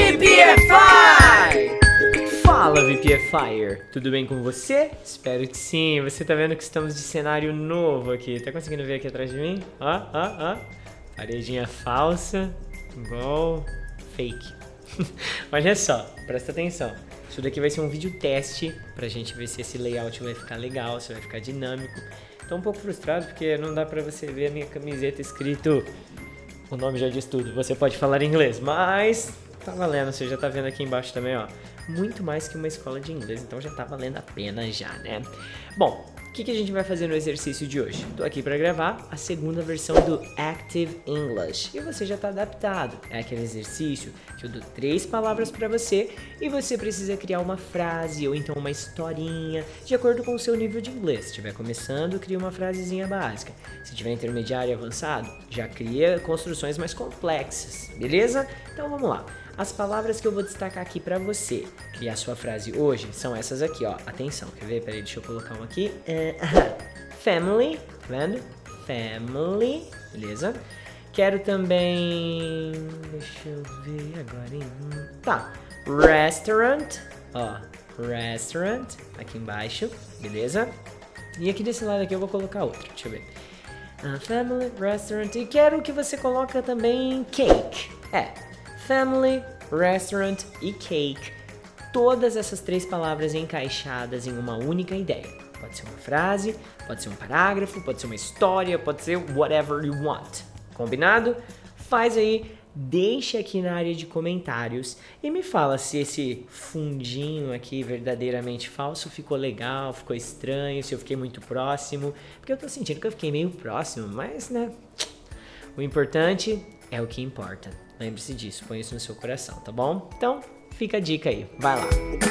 VPFI! Fala VPFire, tudo bem com você? Espero que sim, você tá vendo que estamos de cenário novo aqui, tá conseguindo ver aqui atrás de mim? Ó, paredinha falsa, igual fake. Olha só, presta atenção, isso daqui vai ser um vídeo teste pra gente ver se esse layout vai ficar legal, se vai ficar dinâmico. Tô um pouco frustrado porque não dá pra você ver a minha camiseta escrito, o nome já diz tudo, você pode falar inglês, mas tá valendo, você já tá vendo aqui embaixo também, ó. Muito mais que uma escola de inglês, então já tá valendo a pena já, né? Bom, o que a gente vai fazer no exercício de hoje? Tô aqui para gravar a segunda versão do Active English e você já tá adaptado. É aquele exercício que eu dou 3 palavras para você e você precisa criar uma frase ou então uma historinha de acordo com o seu nível de inglês. Se estiver começando, cria uma frasezinha básica. Se tiver intermediário e avançado, já cria construções mais complexas, beleza? Então vamos lá. As palavras que eu vou destacar aqui pra você criar sua frase hoje são essas aqui, ó. Atenção, quer ver? Peraí, deixa eu colocar uma aqui. Family, tá vendo? Family, beleza? Quero também... Deixa eu ver agora, hein? Tá, restaurant, ó. Restaurant, aqui embaixo, beleza? E aqui desse lado aqui eu vou colocar outro, deixa eu ver. Family, restaurant, e quero que você coloque também cake. Family, restaurant e cake. Todas essas 3 palavras encaixadas em uma única ideia. Pode ser uma frase, pode ser um parágrafo, pode ser uma história, pode ser whatever you want. Combinado? Faz aí, deixa aqui na área de comentários e me fala se esse fundinho aqui verdadeiramente falso ficou legal, ficou estranho, se eu fiquei muito próximo. Porque eu tô sentindo que eu fiquei meio próximo, mas né, o importante é o que importa. Lembre-se disso, põe isso no seu coração, tá bom? Então, fica a dica aí, vai lá!